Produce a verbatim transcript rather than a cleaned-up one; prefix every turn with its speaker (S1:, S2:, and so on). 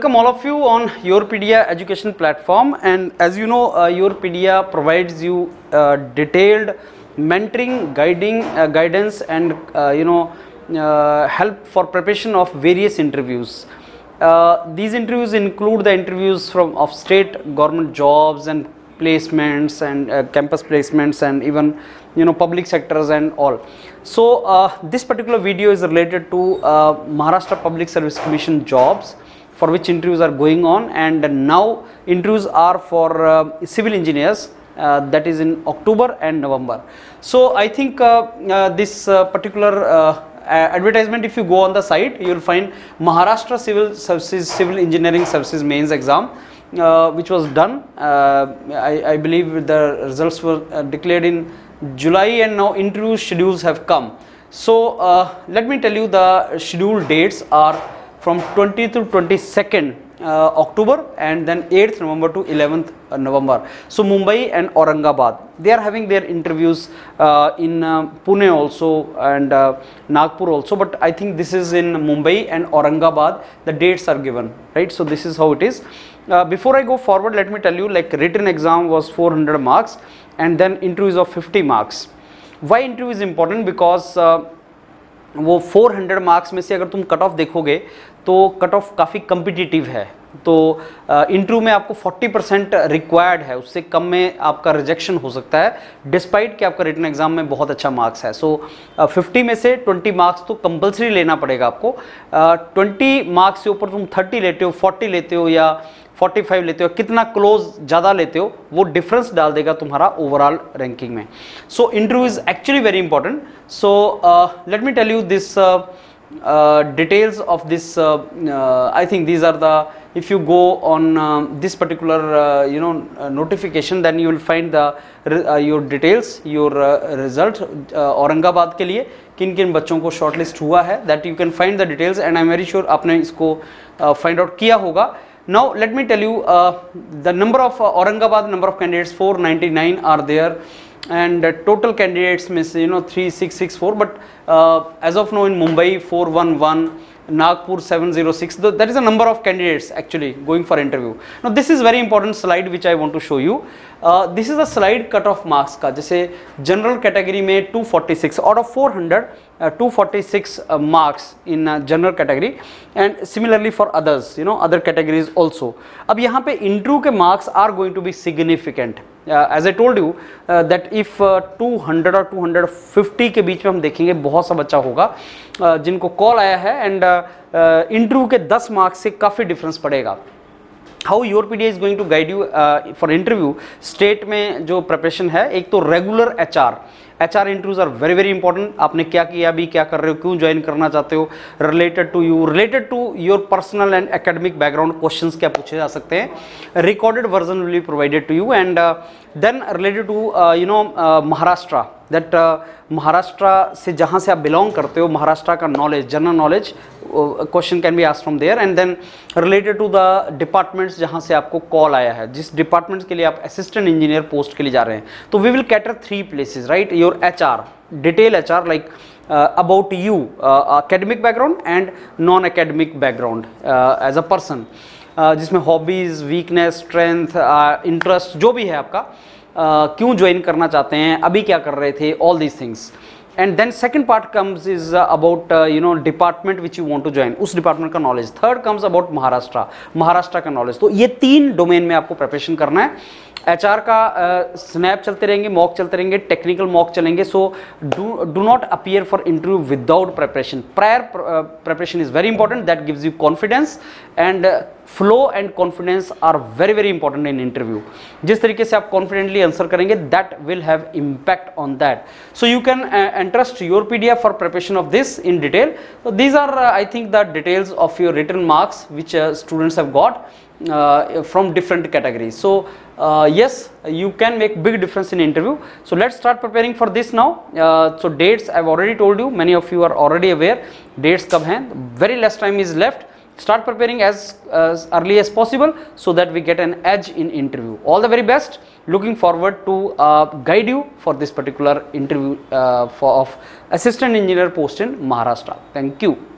S1: welcome all of you on Yourpedia education platform, and as you know, uh, Yourpedia provides you uh, detailed mentoring, guiding, uh, guidance and uh, you know uh, help for preparation of various interviews. Uh, these interviews include the interviews from of state government jobs and placements and uh, campus placements and even you know public sectors and all. So uh, this particular video is related to uh, Maharashtra Public Service Commission jobs, for which interviews are going on, and now interviews are for uh, civil engineers, uh, that is in October and November. So I think uh, uh, this uh, particular uh, advertisement, if you go on the site, you will find Maharashtra Civil Services Civil Engineering Services Mains exam, uh, which was done. Uh, I, I believe the results were uh, declared in July, and now interview schedules have come. So uh, let me tell you, the scheduled dates are from twentieth to twenty-second uh, October, and then eighth November to eleventh November. So Mumbai and Aurangabad, they are having their interviews uh, in uh, Pune also and uh, Nagpur also, but I think this is in Mumbai and Aurangabad, the dates are given, right? So this is how it is. Uh, before I go forward, let me tell you, like written exam was four hundred marks and then interviews of fifty marks. Why interview is important? Because uh, वो four hundred marks में से अगर तुम cut off देखोगे तो cut off काफ़ी competitive है, तो इंटरव्यू uh, में आपको forty परसेंट रिक्वायर्ड है, उससे कम में आपका रिजेक्शन हो सकता है, डिस्पाइट कि आपका रिटन एग्जाम में बहुत अच्छा मार्क्स है. सो so, fifty में से twenty मार्क्स तो कंपलसरी लेना पड़ेगा आपको. uh, twenty मार्क्स से ऊपर तुम thirty लेते हो, forty लेते हो या forty-five लेते हो, कितना क्लोज ज़्यादा लेते हो, वो डिफरेंस डाल देगा तुम्हारा ओवरऑल रैंकिंग में. So interview is actually very important. So let me tell you this details of this. uh, uh, I think these are the, if you go on uh, this particular uh, you know uh, notification, then you will find the uh, your details, your uh, result. uh, Aurangabad के लिए किन किन बच्चों को shortlist हुआ है, that you can find the details, and I am very sure आपने इसको फाइंड आउट किया होगा. Now let me tell you uh, the number of uh, Aurangabad number of candidates four ninety-nine are there, and uh, total candidates means you know three six six four, but uh, as of now in Mumbai four eleven, Nagpur seven oh six, that is a number of candidates actually going for interview. Now this is very important slide which I want to show you. uh, this is a slide cut off marks का. जैसे general category में two forty-six out of four hundred, uh, two forty-six uh, marks in uh, general category, and similarly for others, you know other categories also. अब यहाँ पे interview के marks are going to be significant. uh, as I told you uh, that if uh, two hundred और two fifty के बीच में हम देखेंगे, बहुत सा बच्चा होगा uh, जिनको कॉल आया है, एंड इंटरव्यू के ten मार्क्स से काफ़ी डिफरेंस पड़ेगा. How Yourpedia is going to guide you for interview. State में जो प्रिपरेशन है, एक तो regular H R H R interviews are very very important. आपने क्या किया, अभी क्या कर रहे हो, क्यों ज्वाइन करना चाहते हो, related to you, related to your personal and academic background questions क्या पूछे जा सकते हैं. Recorded version will be provided to you, and then related to you know Maharashtra, that Maharashtra से जहाँ से आप बिलोंग करते हो, महाराष्ट्र का knowledge, general knowledge question can be asked from there, and then related to the departments जहाँ से आपको कॉल आया है, जिस डिपार्टमेंट्स के लिए आप असिस्टेंट इंजीनियर पोस्ट के लिए जा रहे हैं. तो we will cater three places, right. Your H R, detail H R like about you, academic background and non academic background uh, as a person, uh, जिसमें हॉबीज़, वीकनेस, स्ट्रेंथ, इंटरेस्ट जो भी है आपका, uh, क्यों join करना चाहते हैं, अभी क्या कर रहे थे, all these things. And then second part comes is uh, about uh, you know department which you want to join, उस डिपार्टमेंट का knowledge. Third comes about Maharashtra, Maharashtra का नॉलेज. तो ये तीन डोमेन में आपको प्रिपरेशन करना है. एचआर का स्नैप uh, चलते रहेंगे, मॉक चलते रहेंगे, टेक्निकल मॉक चलेंगे. So do do not appear for interview without preparation. Prior preparation is very important, that gives you confidence, and flow and confidence are very very important in interview. जिस तरीके से आप confidently answer करेंगे, that will have impact on that. So you can entrust Yourpedia for preparation of this in detail. So these are uh, I think the details of your written marks which uh, students have got uh, from different categories. So uh, yes, you can make big difference in interview. So let's start preparing for this now. Uh, so dates I've already told you, many of you are already aware. Dates कब हैं? Very less time is left. Start preparing as, as early as possible so that we get an edge in interview. All the very best. Looking forward to uh, guide you for this particular interview uh, for of assistant engineer post in Maharashtra. Thank you.